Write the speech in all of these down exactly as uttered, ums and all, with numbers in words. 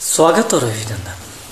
स्वागत और अभिनंदन।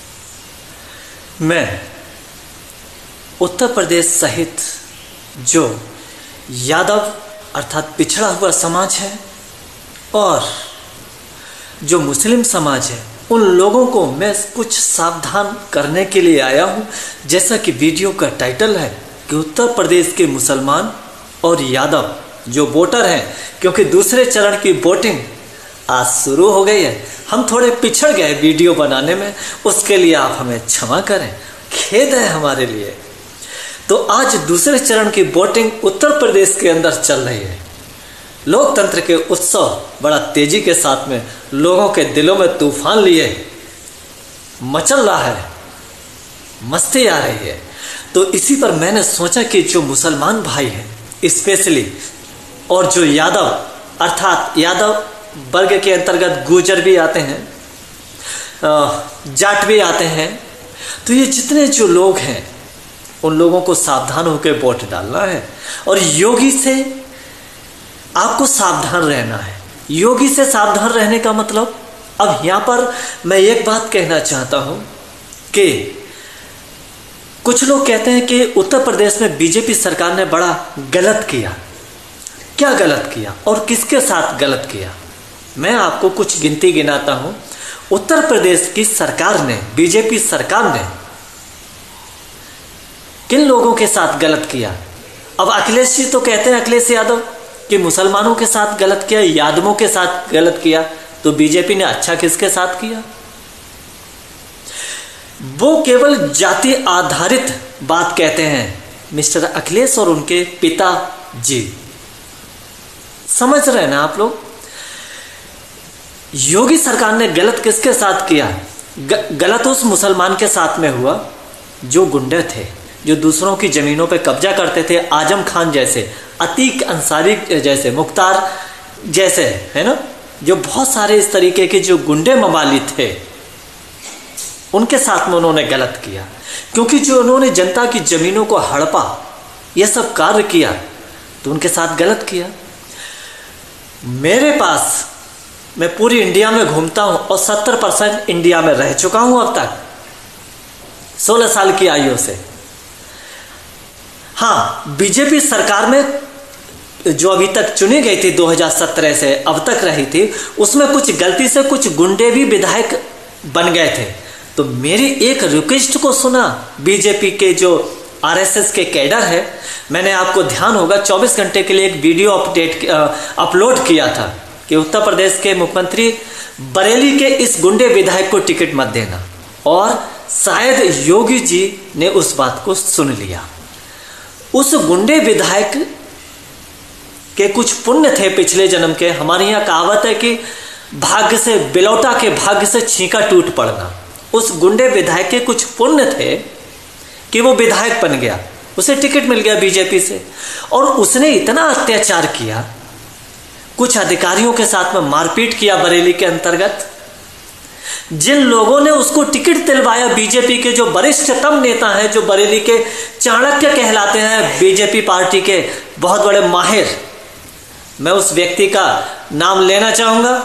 मैं उत्तर प्रदेश सहित जो यादव अर्थात पिछड़ा हुआ समाज है और जो मुस्लिम समाज है, उन लोगों को मैं कुछ सावधान करने के लिए आया हूँ। जैसा कि वीडियो का टाइटल है कि उत्तर प्रदेश के मुसलमान और यादव जो वोटर हैं, क्योंकि दूसरे चरण की वोटिंग आज शुरू हो गई है, हम थोड़े पिछड़ गए वीडियो बनाने में, उसके लिए आप हमें क्षमा करें, खेद है हमारे लिए। तो आज दूसरे चरण की वोटिंग उत्तर प्रदेश के अंदर चल रही है। लोकतंत्र के उत्सव बड़ा तेजी के साथ में लोगों के दिलों में तूफान लिए मचल रहा है, मस्ती आ रही है। तो इसी पर मैंने सोचा कि जो मुसलमान भाई हैं स्पेशली, और जो यादव अर्थात यादव वर्ग के अंतर्गत गुर्जर भी आते हैं, जाट भी आते हैं, तो ये जितने जो लोग हैं उन लोगों को सावधान होकर वोट डालना है। और योगी से आपको सावधान रहना है। योगी से सावधान रहने का मतलब, अब यहाँ पर मैं एक बात कहना चाहता हूँ कि कुछ लोग कहते हैं कि उत्तर प्रदेश में बीजेपी सरकार ने बड़ा गलत किया। क्या गलत किया और किसके साथ गलत किया? मैं आपको कुछ गिनती गिनाता हूं। उत्तर प्रदेश की सरकार ने, बीजेपी सरकार ने किन लोगों के साथ गलत किया? अब अखिलेश जी तो कहते हैं, अखिलेश यादव, कि मुसलमानों के साथ गलत किया, यादवों के साथ गलत किया। तो बीजेपी ने अच्छा किसके साथ किया? वो केवल जाति आधारित बात कहते हैं मिस्टर अखिलेश और उनके पिता जी। समझ रहे हैं ना आप लोग? योगी सरकार ने गलत किसके साथ किया? ग, गलत उस मुसलमान के साथ में हुआ जो गुंडे थे, जो दूसरों की जमीनों पे कब्जा करते थे। आजम खान जैसे, अतीक अंसारी जैसे, मुख्तार जैसे, है ना, जो बहुत सारे इस तरीके के जो गुंडे मवाली थे, उनके साथ में उन्होंने गलत किया। क्योंकि जो उन्होंने जनता की जमीनों को हड़पा, यह सब कार्य किया, तो उनके साथ गलत किया। मेरे पास, मैं पूरी इंडिया में घूमता हूं और सत्तर परसेंट इंडिया में रह चुका हूं अब तक, सोलह साल की आयु से। हाँ, बीजेपी सरकार में जो अभी तक चुनी गई थी दो हज़ार सत्रह से अब तक रही थी, उसमें कुछ गलती से कुछ गुंडे भी विधायक बन गए थे। तो मेरी एक रिक्वेस्ट को सुना बीजेपी के जो आरएसएस के कैडर है, मैंने, आपको ध्यान होगा, चौबीस घंटे के लिए एक वीडियो अपडेट अपलोड किया था कि उत्तर प्रदेश के मुख्यमंत्री बरेली के इस गुंडे विधायक को टिकट मत देना। और शायद योगी जी ने उस बात को सुन लिया। उस गुंडे विधायक के कुछ पुण्य थे पिछले जन्म के। हमारे यहाँ कहावत है कि भाग्य से, बिलौटा के भाग्य से छींका टूट पड़ना। उस गुंडे विधायक के कुछ पुण्य थे कि वो विधायक बन गया, उसे टिकट मिल गया बीजेपी से। और उसने इतना अत्याचार किया, कुछ अधिकारियों के साथ में मारपीट किया बरेली के अंतर्गत। जिन लोगों ने उसको टिकट दिलवाया, बीजेपी के जो वरिष्ठतम नेता हैं, जो बरेली के चाणक्य कहलाते हैं, बीजेपी पार्टी के बहुत बड़े माहिर, मैं उस व्यक्ति का नाम लेना चाहूंगा,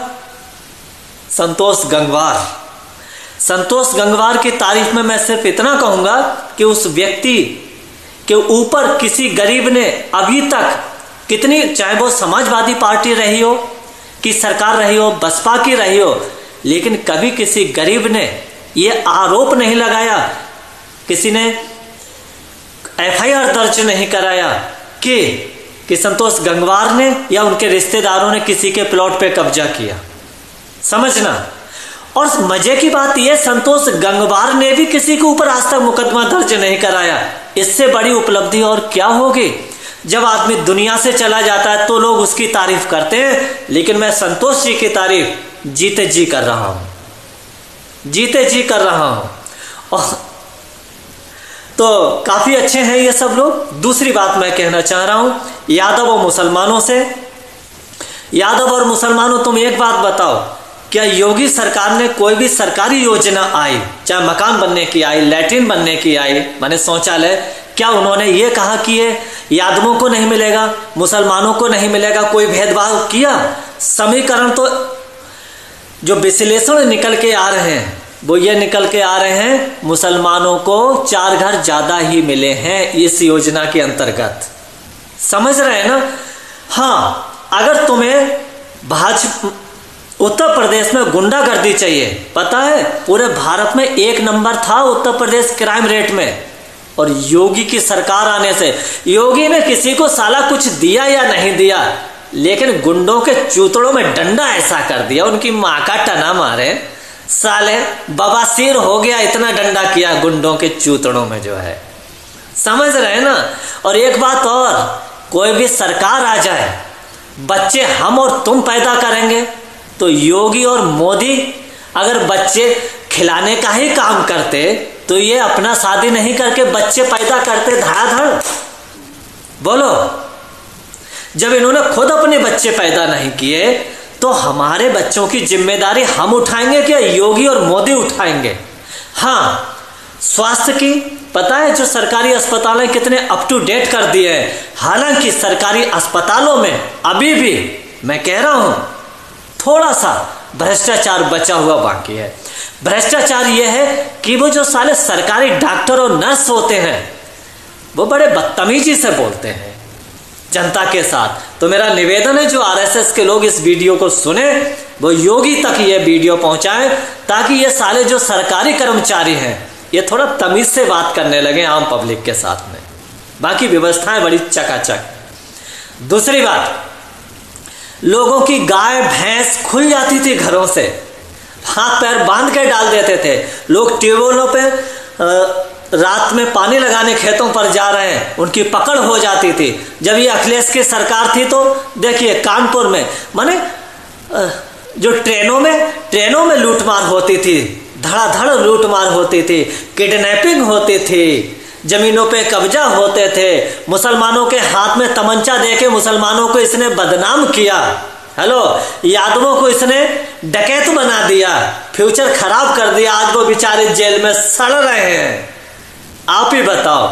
संतोष गंगवार। संतोष गंगवार की तारीफ में मैं सिर्फ इतना कहूंगा कि उस व्यक्ति के ऊपर किसी गरीब ने अभी तक कितनी, चाहे वो समाजवादी पार्टी रही हो, कि सरकार रही हो, बसपा की रही हो, लेकिन कभी किसी गरीब ने ये आरोप नहीं लगाया, किसी ने एफआईआर दर्ज नहीं कराया कि कि संतोष गंगवार ने या उनके रिश्तेदारों ने किसी के प्लॉट पे कब्जा किया। समझना। और मजे की बात यह, संतोष गंगवार ने भी किसी के ऊपर आज तक मुकदमा दर्ज नहीं कराया। इससे बड़ी उपलब्धि और क्या होगी? जब आदमी दुनिया से चला जाता है तो लोग उसकी तारीफ करते हैं, लेकिन मैं संतोष जी की तारीफ जीते जी कर रहा हूं, जीते जी कर रहा हूं। और तो काफी अच्छे हैं ये सब लोग। दूसरी बात मैं कहना चाह रहा हूं यादव और मुसलमानों से। यादव और मुसलमानों, तुम एक बात बताओ, क्या योगी सरकार ने कोई भी सरकारी योजना आई, चाहे मकान बनने की आई, लैट्रिन बनने की आई, माने शौचालय, क्या उन्होंने ये कहा कि ये यादवों को नहीं मिलेगा, मुसलमानों को नहीं मिलेगा? कोई भेदभाव किया? समीकरण तो जो विश्लेषण निकल के आ रहे हैं वो ये निकल के आ रहे हैं मुसलमानों को चार घर ज्यादा ही मिले हैं इस योजना के अंतर्गत। समझ रहे हैं ना? हाँ, अगर तुम्हें भाजपा उत्तर प्रदेश में गुंडागर्दी चाहिए, पता है पूरे भारत में एक नंबर था उत्तर प्रदेश क्राइम रेट में, और योगी की सरकार आने से योगी ने किसी को साला कुछ दिया या नहीं दिया, लेकिन गुंडों के चूतड़ों में डंडा ऐसा कर दिया, उनकी माँ का टना मारे साले, बवासीर हो गया, इतना डंडा किया गुंडों के चूतड़ों में जो है। समझ रहे हैं ना? और एक बात और, कोई भी सरकार आ जाए, बच्चे हम और तुम पैदा करेंगे, तो योगी और मोदी अगर बच्चे खिलाने का ही काम करते तो ये अपना शादी नहीं करके बच्चे पैदा करते धड़ाधड़। बोलो, जब इन्होंने खुद अपने बच्चे पैदा नहीं किए तो हमारे बच्चों की जिम्मेदारी हम उठाएंगे क्या योगी और मोदी उठाएंगे? हाँ, स्वास्थ्य की पता है जो सरकारी अस्पताल कितने अप टू डेट कर दिए हैं, हालांकि सरकारी अस्पतालों में अभी भी मैं कह रहा हूं थोड़ा सा भ्रष्टाचार बचा हुआ बाकी है। भ्रष्टाचार यह है कि वो जो साले सरकारी डॉक्टर और नर्स होते हैं वो बड़े बदतमीजी से बोलते हैं जनता के साथ। तो मेरा निवेदन है जो आरएसएस के लोग इस वीडियो को सुने वो योगी तक ये वीडियो पहुंचाएं, ताकि ये साले जो सरकारी कर्मचारी हैं ये थोड़ा तमीज से बात करने लगे आम पब्लिक के साथ में। बाकी व्यवस्थाएं बड़ी चकाचक। दूसरी बात, लोगों की गाय भैंस खुल जाती थी घरों से, हाथ पैर बांध के डाल देते थे लोग। ट्यूबवेलों पे रात में पानी लगाने खेतों पर जा रहे हैं, उनकी पकड़ हो जाती थी। जब ये अखिलेश की सरकार थी तो देखिए कानपुर में माने जो ट्रेनों में ट्रेनों में लूटमार होती थी, धड़ाधड़ लूटमार होती थी, किडनैपिंग होती थी, जमीनों पे कब्जा होते थे, मुसलमानों के हाथ में तमंचा देके मुसलमानों को इसने बदनाम किया। हेलो, यादवों को इसने डकैत बना दिया, फ्यूचर खराब कर दिया, आज वो बेचारे जेल में सड़ रहे हैं। आप ही बताओ,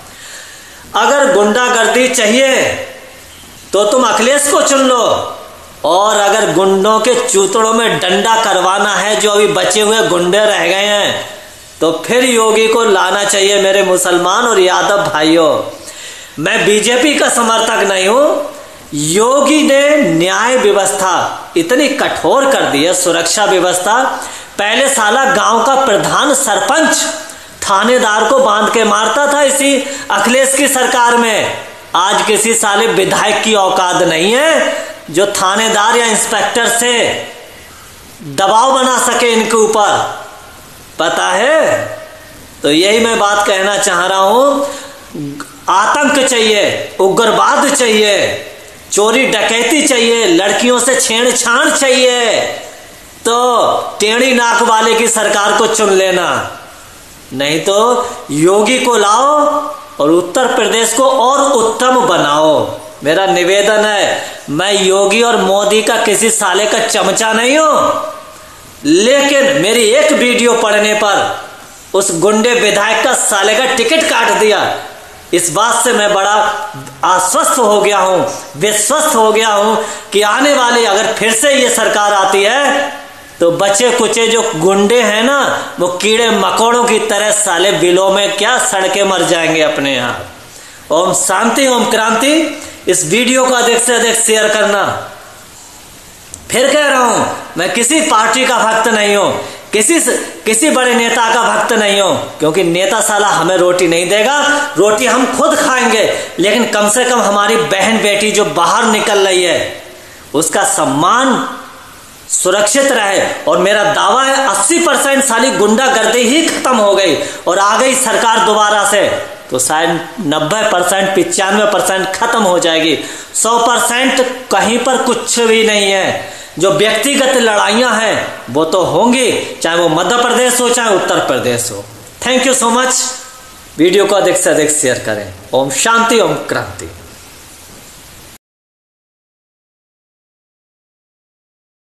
अगर गुंडागर्दी चाहिए तो तुम अखिलेश को चुन लो, और अगर गुंडों के चूतड़ों में डंडा करवाना है जो अभी बचे हुए गुंडे रह गए हैं तो फिर योगी को लाना चाहिए। मेरे मुसलमान और यादव भाइयों, मैं बीजेपी का समर्थक नहीं हूं, योगी ने न्याय व्यवस्था इतनी कठोर कर दी है, सुरक्षा व्यवस्था। पहले साला गांव का प्रधान सरपंच थानेदार को बांध के मारता था इसी अखिलेश की सरकार में। आज किसी साले विधायक की औकात नहीं है जो थानेदार या इंस्पेक्टर से दबाव बना सके इनके ऊपर, पता है? तो यही मैं बात कहना चाह रहा हूं, आतंक चाहिए, उग्रवाद चाहिए, चोरी डकैती चाहिए, लड़कियों से छेड़छाड़ चाहिए तो टेढ़ी नाक वाले की सरकार को चुन लेना, नहीं तो योगी को लाओ और उत्तर प्रदेश को और उत्तम बनाओ। मेरा निवेदन है, मैं योगी और मोदी का किसी साले का चमचा नहीं हूं, लेकिन मेरी एक वीडियो पढ़ने पर उस गुंडे विधायक का साले का टिकट काट दिया, इस बात से मैं बड़ा आश्वस्त हो गया हूं, विश्वस्त हो गया हूं कि आने वाली अगर फिर से ये सरकार आती है तो बचे कुचे जो गुंडे हैं ना वो कीड़े मकोड़ों की तरह साले बिलों में क्या सड़के मर जाएंगे अपने आप। ओम शांति, ओम क्रांति। इस वीडियो को अधिक से अधिक शेयर करना। फिर कह रहा हूं, मैं किसी पार्टी का भक्त नहीं हूं, किसी किसी बड़े नेता का भक्त नहीं हूं, क्योंकि नेता साला हमें रोटी नहीं देगा, रोटी हम खुद खाएंगे, लेकिन कम से कम हमारी बहन बेटी जो बाहर निकल रही है उसका सम्मान सुरक्षित रहे। और मेरा दावा है अस्सी परसेंट साली गुंडागर्दी ही खत्म हो गई और आ गई सरकार दोबारा से तो शायद नब्बे परसेंट पिचानवे परसेंट खत्म हो जाएगी। सौ परसेंट कहीं पर कुछ भी नहीं है। जो व्यक्तिगत लड़ाइयां हैं वो तो होंगी, चाहे वो मध्य प्रदेश हो चाहे उत्तर प्रदेश हो। Thank you so much. Video को अधिक से अधिक शेयर करें। ओम शांति, ओम क्रांति।